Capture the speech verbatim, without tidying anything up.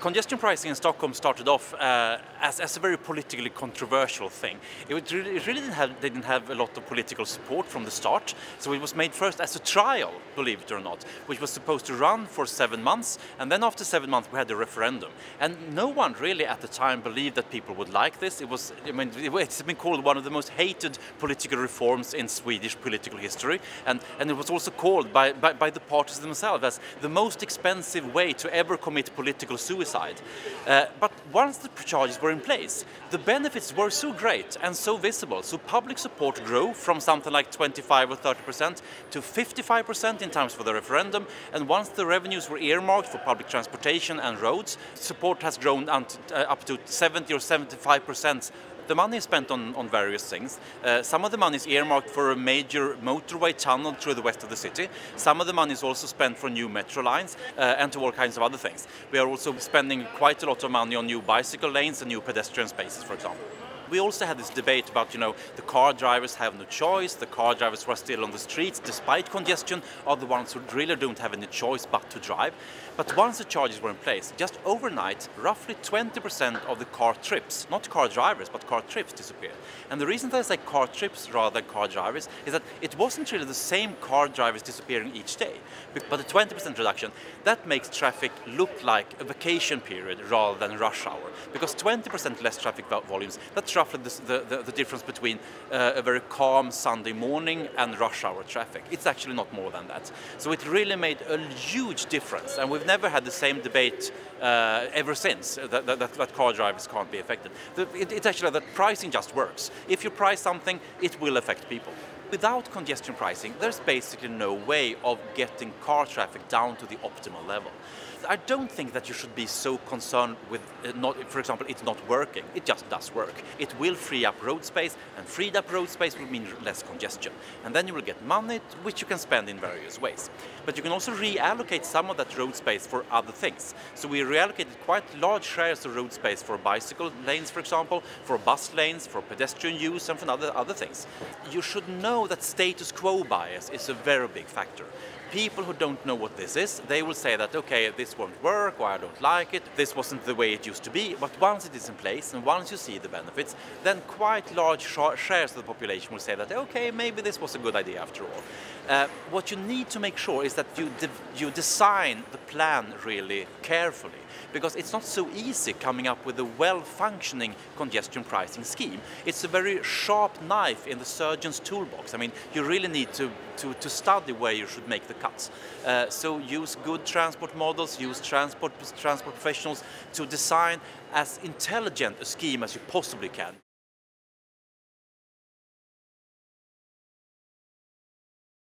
Congestion pricing in Stockholm started off uh, as, as a very politically controversial thing. It, would really, it really didn't have, they didn't have a lot of political support from the start, so it was made first as a trial, believe it or not, which was supposed to run for seven months, and then after seven months we had a referendum. And no one really at the time believed that people would like this. It was, I mean, it's been called one of the most hated political reforms in Swedish political history, and, and it was also called by, by, by the parties themselves as the most expensive way to ever commit political suicide. Uh, but once the charges were in place, the benefits were so great and so visible, so public support grew from something like twenty-five or thirty percent to fifty-five percent in times for the referendum, and once the revenues were earmarked for public transportation and roads, support has grown uh, up to seventy or seventy-five percent. The money is spent on, on various things. Uh, some of the money is earmarked for a major motorway tunnel through the west of the city. Some of the money is also spent for new metro lines uh, and to all kinds of other things. We are also spending quite a lot of money on new bicycle lanes and new pedestrian spaces, for example. We also had this debate about, you know, the car drivers have no choice, the car drivers who are still on the streets despite congestion are the ones who really don't have any choice but to drive. But once the charges were in place, just overnight, roughly twenty percent of the car trips, not car drivers, but car trips disappeared. And the reason that I say car trips rather than car drivers is that it wasn't really the same car drivers disappearing each day. But the twenty percent reduction, that makes traffic look like a vacation period rather than rush hour. Because twenty percent less traffic volumes, that's roughly the, the, the difference between uh, a very calm Sunday morning and rush hour traffic. It's actually not more than that. So it really made a huge difference, and we've never had the same debate uh, ever since, that, that, that car drivers can't be affected. The, it, it's actually that pricing just works. If you price something, it will affect people. Without congestion pricing, there's basically no way of getting car traffic down to the optimal level. I don't think that you should be so concerned with, uh, not, for example, it's not working. It just does work. It will free up road space, and freed up road space will mean less congestion. And then you will get money, which you can spend in various ways. But you can also reallocate some of that road space for other things. So we reallocated quite large shares of road space for bicycle lanes, for example, for bus lanes, for pedestrian use, and for other, other things. You should know that status quo bias is a very big factor. People who don't know what this is, they will say that, okay, this won't work, or I don't like it, this wasn't the way it used to be. But once it is in place, and once you see the benefits, then quite large shares of the population will say that, okay, maybe this was a good idea after all. Uh, what you need to make sure is that you, de you design the plan really carefully, because it's not so easy coming up with a well-functioning congestion pricing scheme. It's a very sharp knife in the surgeon's toolbox. I mean, you really need to, to, to study where you should make the cuts. Uh, so use good transport models, use transport, transport professionals to design as intelligent a scheme as you possibly can.